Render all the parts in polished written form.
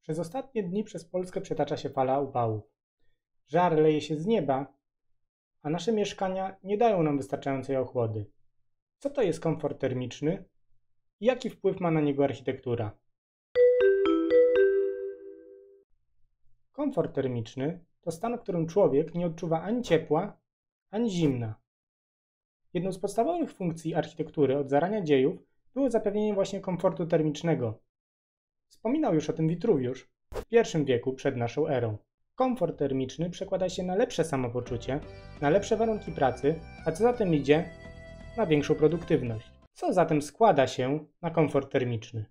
Przez ostatnie dni przez Polskę przetacza się fala upałów. Żar leje się z nieba, a nasze mieszkania nie dają nam wystarczającej ochłody. Co to jest komfort termiczny i jaki wpływ ma na niego architektura? Komfort termiczny to stan, w którym człowiek nie odczuwa ani ciepła, ani zimna. Jedną z podstawowych funkcji architektury od zarania dziejów było zapewnienie właśnie komfortu termicznego. Wspominał już o tym Witruwiusz w I wieku przed naszą erą. Komfort termiczny przekłada się na lepsze samopoczucie, na lepsze warunki pracy, a co za tym idzie, na większą produktywność. Co zatem składa się na komfort termiczny?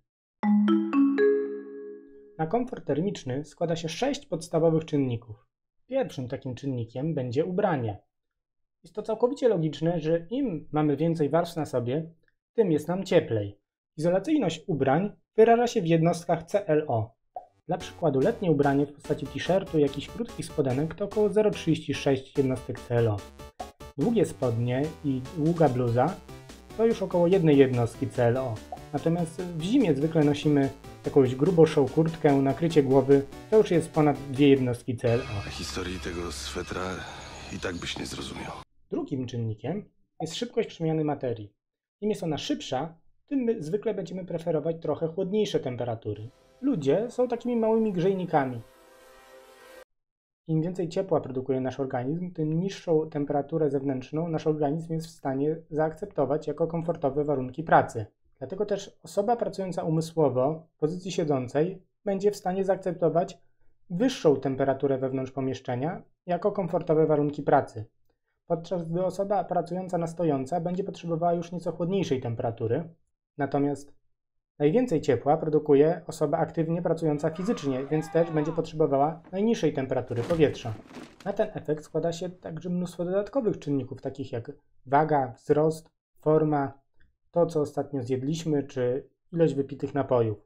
Na komfort termiczny składa się 6 podstawowych czynników. Pierwszym takim czynnikiem będzie ubranie. Jest to całkowicie logiczne, że im mamy więcej warstw na sobie, tym jest nam cieplej. Izolacyjność ubrań wyraża się w jednostkach CLO. Dla przykładu letnie ubranie w postaci t-shirtu i jakichś krótkich spodenek to około 0,36 jednostek CLO. Długie spodnie i długa bluza to już około 1 jednostki CLO. Natomiast w zimie zwykle nosimy jakąś gruboszą kurtkę, nakrycie głowy, to już jest ponad 2 jednostki CLO. Historii tego swetra i tak byś nie zrozumiał. Drugim czynnikiem jest szybkość przemiany materii. Im jest ona szybsza, tym my zwykle będziemy preferować trochę chłodniejsze temperatury. Ludzie są takimi małymi grzejnikami. Im więcej ciepła produkuje nasz organizm, tym niższą temperaturę zewnętrzną nasz organizm jest w stanie zaakceptować jako komfortowe warunki pracy. Dlatego też osoba pracująca umysłowo w pozycji siedzącej będzie w stanie zaakceptować wyższą temperaturę wewnątrz pomieszczenia jako komfortowe warunki pracy. Podczas gdy osoba pracująca na stojąca będzie potrzebowała już nieco chłodniejszej temperatury. Natomiast najwięcej ciepła produkuje osoba aktywnie pracująca fizycznie, więc też będzie potrzebowała najniższej temperatury powietrza. Na ten efekt składa się także mnóstwo dodatkowych czynników, takich jak waga, wzrost, forma, to co ostatnio zjedliśmy, czy ilość wypitych napojów.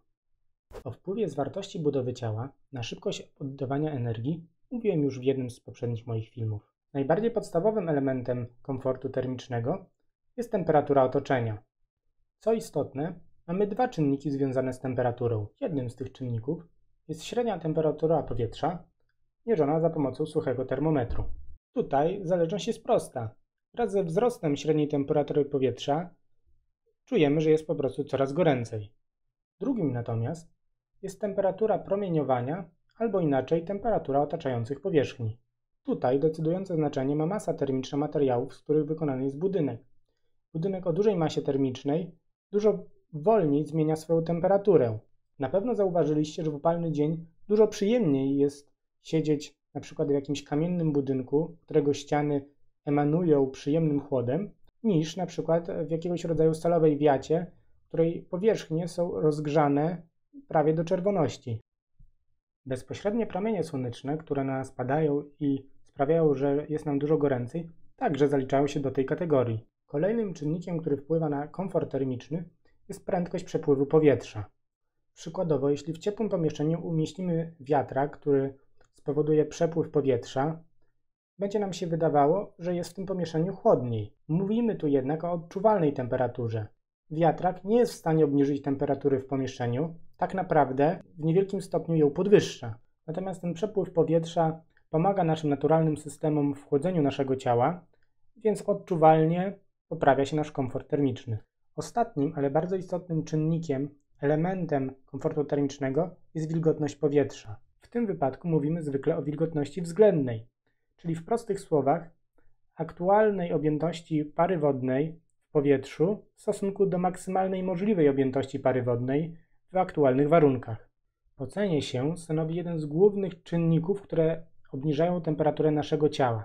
O wpływie zwartości budowy ciała na szybkość oddawania energii mówiłem już w jednym z poprzednich moich filmów. Najbardziej podstawowym elementem komfortu termicznego jest temperatura otoczenia. Co istotne, mamy 2 czynniki związane z temperaturą. Jednym z tych czynników jest średnia temperatura powietrza, mierzona za pomocą suchego termometru. Tutaj zależność jest prosta. Wraz ze wzrostem średniej temperatury powietrza czujemy, że jest po prostu coraz goręcej. Drugim natomiast jest temperatura promieniowania, albo inaczej temperatura otaczających powierzchni. Tutaj decydujące znaczenie ma masa termiczna materiałów, z których wykonany jest budynek. Budynek o dużej masie termicznej dużo wolniej zmienia swoją temperaturę. Na pewno zauważyliście, że w upalny dzień dużo przyjemniej jest siedzieć na przykład w jakimś kamiennym budynku, którego ściany emanują przyjemnym chłodem, niż na przykład w jakiegoś rodzaju stalowej wiacie, której powierzchnie są rozgrzane prawie do czerwoności. Bezpośrednie promienie słoneczne, które na nas padają i sprawiają, że jest nam dużo goręcej, także zaliczają się do tej kategorii. Kolejnym czynnikiem, który wpływa na komfort termiczny, jest prędkość przepływu powietrza. Przykładowo, jeśli w ciepłym pomieszczeniu umieścimy wiatrak, który spowoduje przepływ powietrza, będzie nam się wydawało, że jest w tym pomieszczeniu chłodniej. Mówimy tu jednak o odczuwalnej temperaturze. Wiatrak nie jest w stanie obniżyć temperatury w pomieszczeniu, tak naprawdę w niewielkim stopniu ją podwyższa. Natomiast ten przepływ powietrza pomaga naszym naturalnym systemom w chłodzeniu naszego ciała, więc odczuwalnie poprawia się nasz komfort termiczny. Ostatnim, ale bardzo istotnym czynnikiem, elementem komfortu termicznego jest wilgotność powietrza. W tym wypadku mówimy zwykle o wilgotności względnej, czyli w prostych słowach aktualnej objętości pary wodnej w powietrzu w stosunku do maksymalnej możliwej objętości pary wodnej w aktualnych warunkach. Pocenie się stanowi jeden z głównych czynników, które obniżają temperaturę naszego ciała.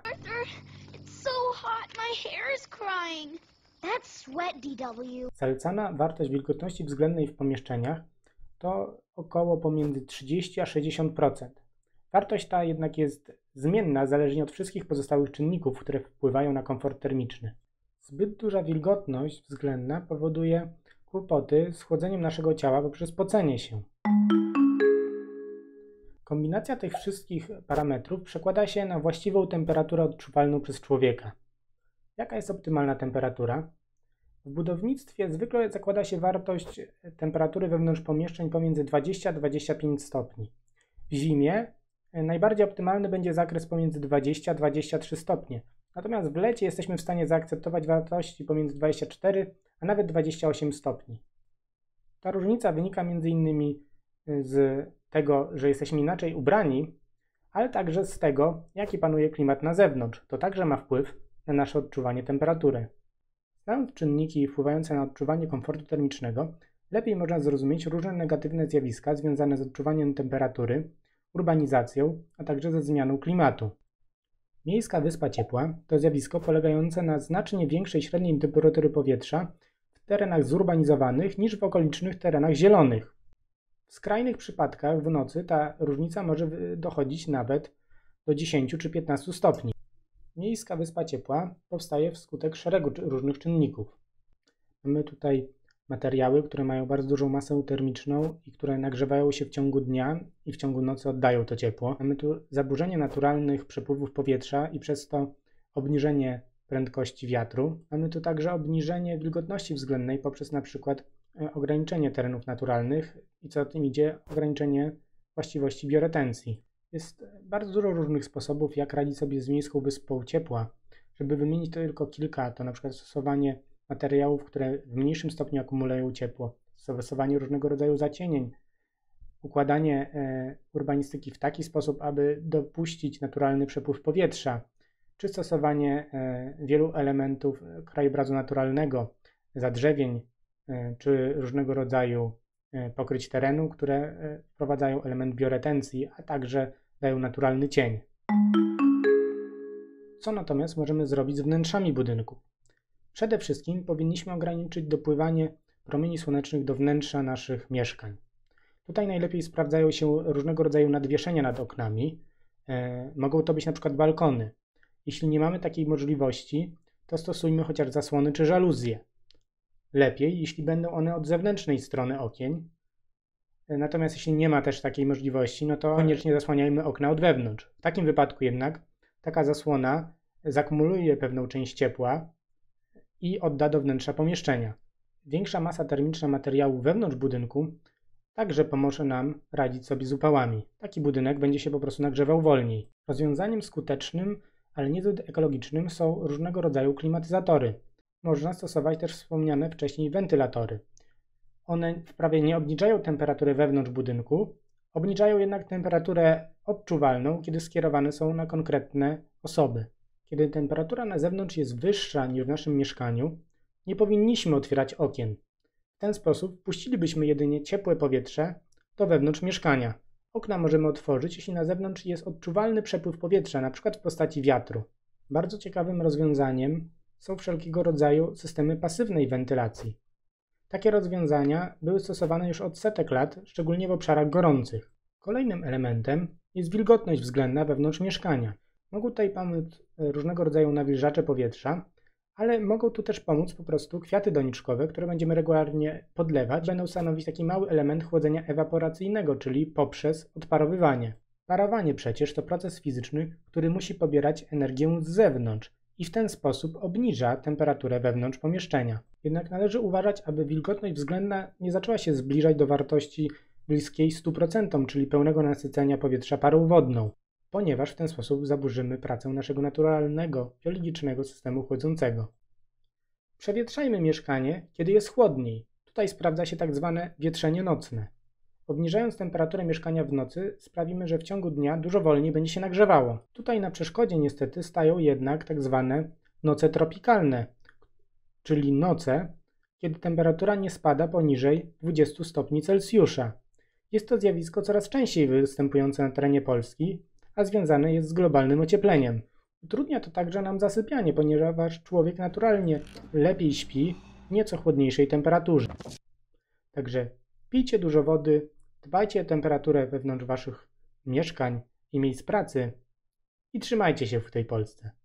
Zalecana wartość wilgotności względnej w pomieszczeniach to około pomiędzy 30 a 60%. Wartość ta jednak jest zmienna zależnie od wszystkich pozostałych czynników, które wpływają na komfort termiczny. Zbyt duża wilgotność względna powoduje kłopoty z chłodzeniem naszego ciała poprzez pocenie się. Kombinacja tych wszystkich parametrów przekłada się na właściwą temperaturę odczuwalną przez człowieka. Jaka jest optymalna temperatura? W budownictwie zwykle zakłada się wartość temperatury wewnątrz pomieszczeń pomiędzy 20 a 25 stopni. W zimie najbardziej optymalny będzie zakres pomiędzy 20 a 23 stopnie. Natomiast w lecie jesteśmy w stanie zaakceptować wartości pomiędzy 24 a nawet 28 stopni. Ta różnica wynika m.in. z tego, że jesteśmy inaczej ubrani, ale także z tego, jaki panuje klimat na zewnątrz. To także ma wpływ na nasze odczuwanie temperatury. Znając czynniki wpływające na odczuwanie komfortu termicznego, lepiej można zrozumieć różne negatywne zjawiska związane z odczuwaniem temperatury, urbanizacją, a także ze zmianą klimatu. Miejska wyspa ciepła to zjawisko polegające na znacznie większej średniej temperatury powietrza w terenach zurbanizowanych niż w okolicznych terenach zielonych. W skrajnych przypadkach w nocy ta różnica może dochodzić nawet do 10 czy 15 stopni. Miejska wyspa ciepła powstaje wskutek szeregu różnych czynników. Mamy tutaj materiały, które mają bardzo dużą masę termiczną i które nagrzewają się w ciągu dnia i w ciągu nocy oddają to ciepło. Mamy tu zaburzenie naturalnych przepływów powietrza i przez to obniżenie prędkości wiatru. Mamy tu także obniżenie wilgotności względnej poprzez na przykład ograniczenie terenów naturalnych i co za tym idzie ograniczenie właściwości bioretencji. Jest bardzo dużo różnych sposobów, jak radzić sobie z miejską wyspą ciepła. Żeby wymienić tylko kilka, to na przykład stosowanie materiałów, które w mniejszym stopniu akumulują ciepło, stosowanie różnego rodzaju zacienień, układanie urbanistyki w taki sposób, aby dopuścić naturalny przepływ powietrza, czy stosowanie wielu elementów krajobrazu naturalnego, zadrzewień, czy różnego rodzaju pokryć terenu, które wprowadzają element bioretencji, a także dają naturalny cień. Co natomiast możemy zrobić z wnętrzami budynku? Przede wszystkim powinniśmy ograniczyć dopływanie promieni słonecznych do wnętrza naszych mieszkań. Tutaj najlepiej sprawdzają się różnego rodzaju nadwieszenia nad oknami. Mogą to być na przykład balkony. Jeśli nie mamy takiej możliwości, to stosujmy chociaż zasłony czy żaluzje. Lepiej, jeśli będą one od zewnętrznej strony okien. Natomiast jeśli nie ma też takiej możliwości, no to koniecznie zasłaniajmy okna od wewnątrz. W takim wypadku jednak taka zasłona zakumuluje pewną część ciepła i odda do wnętrza pomieszczenia. Większa masa termiczna materiału wewnątrz budynku także pomoże nam radzić sobie z upałami. Taki budynek będzie się po prostu nagrzewał wolniej. Rozwiązaniem skutecznym, ale niezbyt ekologicznym są różnego rodzaju klimatyzatory. Można stosować też wspomniane wcześniej wentylatory. One wprawdzie nie obniżają temperatury wewnątrz budynku, obniżają jednak temperaturę odczuwalną, kiedy skierowane są na konkretne osoby. Kiedy temperatura na zewnątrz jest wyższa niż w naszym mieszkaniu, nie powinniśmy otwierać okien. W ten sposób wpuścilibyśmy jedynie ciepłe powietrze do wewnątrz mieszkania. Okna możemy otworzyć, jeśli na zewnątrz jest odczuwalny przepływ powietrza, np. w postaci wiatru. Bardzo ciekawym rozwiązaniem są wszelkiego rodzaju systemy pasywnej wentylacji. Takie rozwiązania były stosowane już od setek lat, szczególnie w obszarach gorących. Kolejnym elementem jest wilgotność względna wewnątrz mieszkania. Mogą tutaj pomóc różnego rodzaju nawilżacze powietrza, ale mogą tu też pomóc po prostu kwiaty doniczkowe, które będziemy regularnie podlewać. Będą stanowić taki mały element chłodzenia ewaporacyjnego, czyli poprzez odparowywanie. Parowanie przecież to proces fizyczny, który musi pobierać energię z zewnątrz i w ten sposób obniża temperaturę wewnątrz pomieszczenia. Jednak należy uważać, aby wilgotność względna nie zaczęła się zbliżać do wartości bliskiej 100%, czyli pełnego nasycenia powietrza parą wodną, ponieważ w ten sposób zaburzymy pracę naszego naturalnego, biologicznego systemu chłodzącego. Przewietrzajmy mieszkanie, kiedy jest chłodniej. Tutaj sprawdza się tak zwane wietrzenie nocne. Obniżając temperaturę mieszkania w nocy sprawimy, że w ciągu dnia dużo wolniej będzie się nagrzewało. Tutaj na przeszkodzie niestety stają jednak tak zwane noce tropikalne, czyli noce, kiedy temperatura nie spada poniżej 20 stopni Celsjusza. Jest to zjawisko coraz częściej występujące na terenie Polski, a związane jest z globalnym ociepleniem. Utrudnia to także nam zasypianie, ponieważ człowiek naturalnie lepiej śpi w nieco chłodniejszej temperaturze. Także pijcie dużo wody, dbajcie o temperaturę wewnątrz waszych mieszkań i miejsc pracy i trzymajcie się w tej Polsce.